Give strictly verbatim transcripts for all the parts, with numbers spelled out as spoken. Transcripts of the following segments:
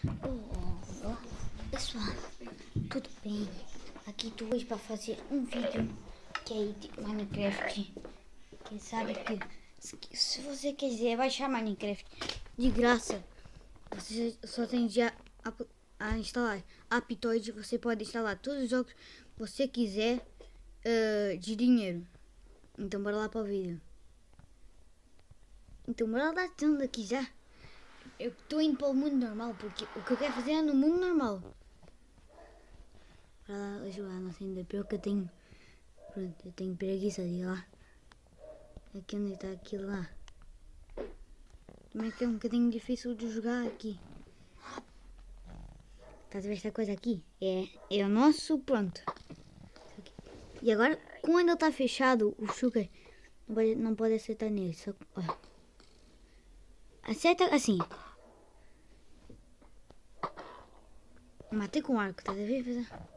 Olá pessoal, tudo bem? Aqui tô hoje para fazer um vídeo que é de Minecraft. Quem sabe que se você quiser baixar Minecraft de graça, você só tem de a, a, a instalar Aptoide. Você pode instalar todos os jogos que você quiser uh, de dinheiro. Então bora lá para o vídeo. Então bora lá tudo aqui já. Eu estou indo para o mundo normal, porque o que eu quero fazer é no mundo normal. Para lá jogar, não sei, ainda pior que eu tenho. Pronto, eu tenho preguiça de ir lá. Aqui onde está aquilo lá. Também é que é um bocadinho difícil de jogar aqui. Estás a ver esta coisa aqui? É, é o nosso, pronto. E agora, quando ele está fechado, o sugar não pode, não pode acertar nele. Só, ó. Acerta assim. Matei com arco, estás a ver?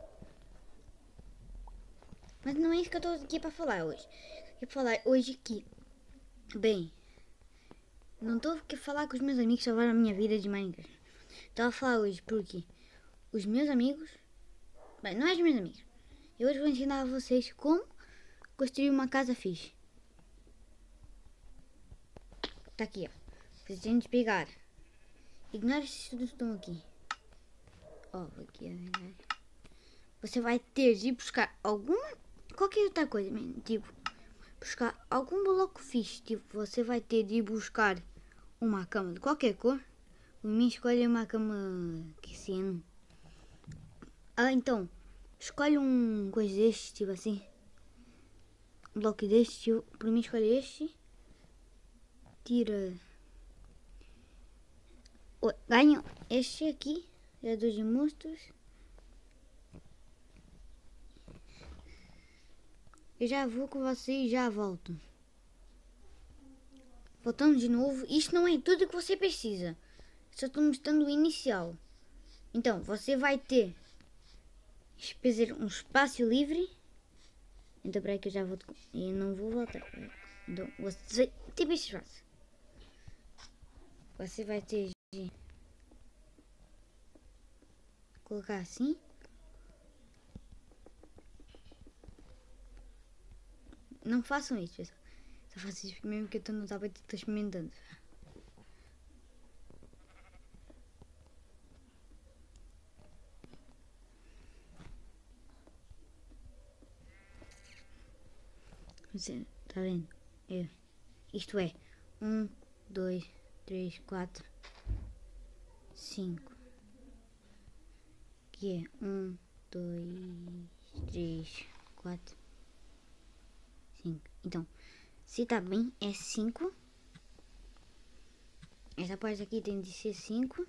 Mas não é isso que eu estou aqui para falar hoje. Eu quero falar hoje que, bem, não estou aqui a falar que os meus amigos salvaram a minha vida de Minecraft. Estou a falar hoje porque os meus amigos, bem, não é os meus amigos. Eu hoje vou ensinar a vocês como construir uma casa fixe. Está aqui, ó. Vocês têm de pegar. Ignore esses estudos que estão aqui. Ó, aqui, ó. Você vai ter de buscar alguma, qualquer outra coisa, mesmo, tipo, buscar algum bloco fixe. Tipo, você vai ter de buscar uma cama de qualquer cor. O mim escolhe uma cama que sino. Ah, então, escolhe um coisa deste, tipo assim. Um bloco deste, tipo, por mim escolhe este. Tira. Oh, ganho este aqui, é dos monstros. Eu já vou com você e já volto. Voltamos de novo. Isto não é tudo que você precisa. Só estou mostrando o inicial. Então, você vai ter fazer um espaço livre. Então, para que eu já volto. Eu não vou voltar. Então, você tipo esse espaço. Você vai ter de colocar assim. Não façam isso, pessoal. Só façam isso mesmo que eu estou no tablet e estou experimentando. Você tá vendo? É. Isto é um, dois, três, quatro, cinco. Que é um, dois, três, quatro, cinco. Então, se tá bem, é cinco. Essa parte aqui tem de ser cinco.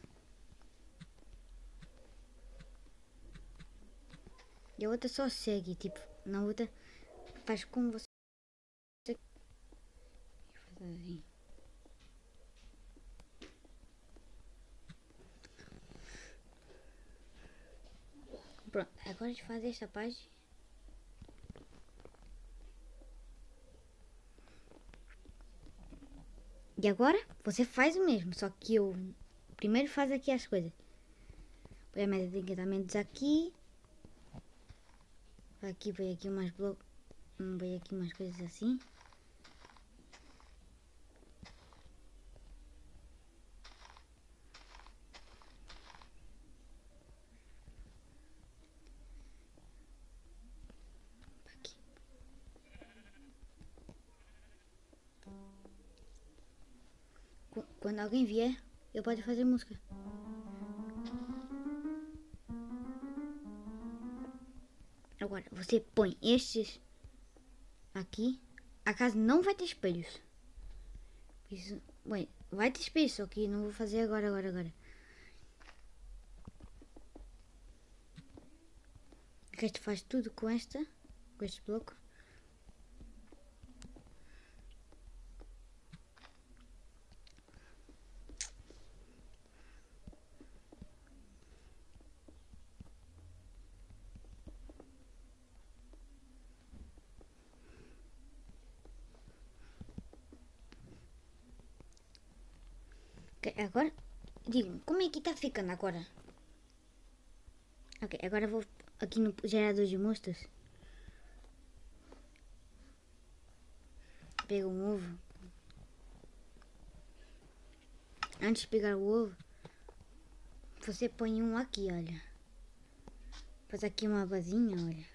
E a outra só segue, tipo, na outra faz como você. Assim. Pronto, agora a gente faz esta parte. E agora você faz o mesmo, só que eu primeiro faz aqui as coisas. Põe a meta de encantamentos aqui. Aqui, põe aqui umas blocos. Põe aqui umas coisas assim. Aqui. Quando alguém vier, eu pode fazer música. Agora, você põe estes aqui. A casa não vai ter espelhos. Isso, bem, vai ter espelhos, só que não vou fazer agora, agora, agora. O resto faz tudo com esta, com este bloco. Agora, Digo-me, como é que está ficando agora? Ok, agora vou aqui no gerador de monstros. Pega um ovo. Antes de pegar o ovo, você põe um aqui, olha. Faz aqui uma vasinha, olha.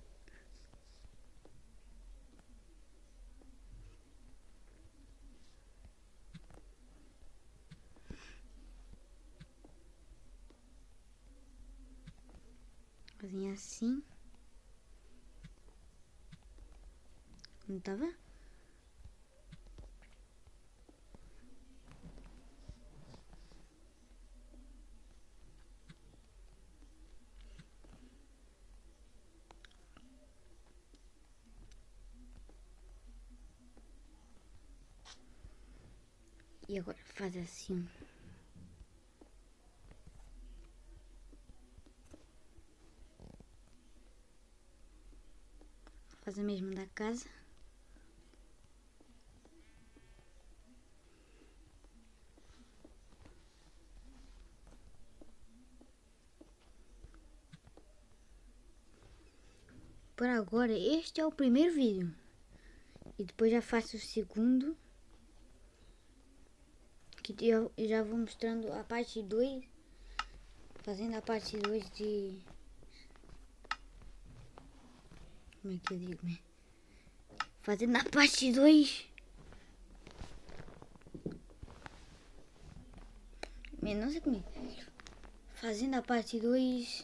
Vasinha assim. Não tava? E agora faz assim. Faz a mesma da casa. Por agora, este é o primeiro vídeo. E depois já faço o segundo. Que eu já vou mostrando a parte dois. Fazendo a parte dois de... Como é que eu digo, né? Fazendo a parte dois. Não sei como é. Fazendo a parte dois.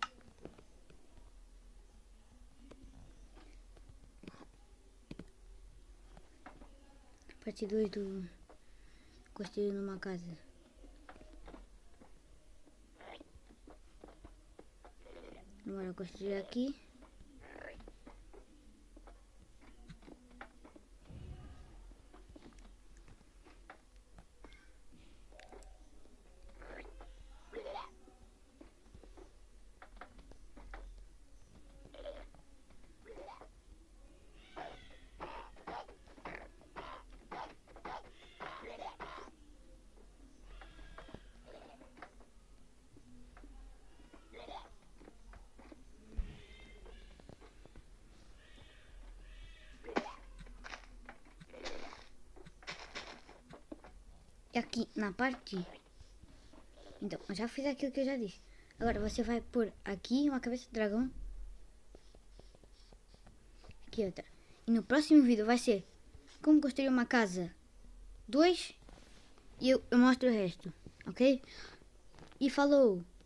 Parte dois do... Construir numa casa. Agora construir aqui. E aqui na parte... Então, eu já fiz aquilo que eu já disse. Agora você vai pôr aqui uma cabeça de dragão. Aqui outra. E no próximo vídeo vai ser como construir uma casa dois. E eu, eu mostro o resto. Ok? E falou!